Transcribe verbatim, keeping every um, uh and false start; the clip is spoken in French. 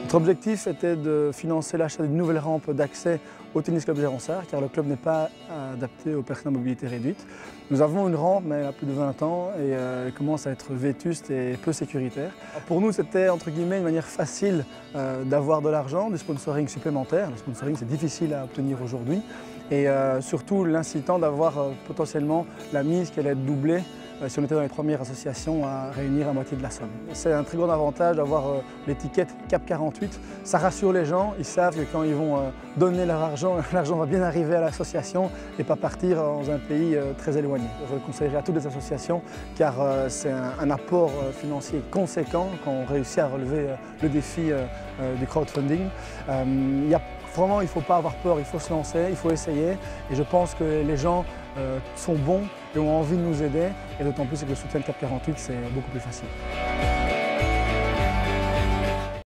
Notre objectif était de financer l'achat d'une nouvelle rampe d'accès au Tennis Club Géronsard, car le club n'est pas adapté aux personnes à mobilité réduite. Nous avons une rampe, mais elle a plus de vingt ans et elle commence à être vétuste et peu sécuritaire. Pour nous, c'était entre guillemets une manière facile d'avoir de l'argent, du sponsoring supplémentaire. Le sponsoring, c'est difficile à obtenir aujourd'hui. Et surtout l'incitant d'avoir potentiellement la mise qui allait être doublée si on était dans les premières associations à réunir la moitié de la somme. C'est un très grand avantage d'avoir l'étiquette CAP quarante-huit. Ça rassure les gens, ils savent que quand ils vont donner leur argent, l'argent va bien arriver à l'association et pas partir dans un pays très éloigné. Je le conseillerais à toutes les associations car c'est un apport financier conséquent quand on réussit à relever le défi du crowdfunding. Il y a Vraiment, il ne faut pas avoir peur, il faut se lancer, il faut essayer. Et je pense que les gens euh, sont bons et ont envie de nous aider. Et d'autant plus que le soutien de CAP quarante-huit, c'est beaucoup plus facile.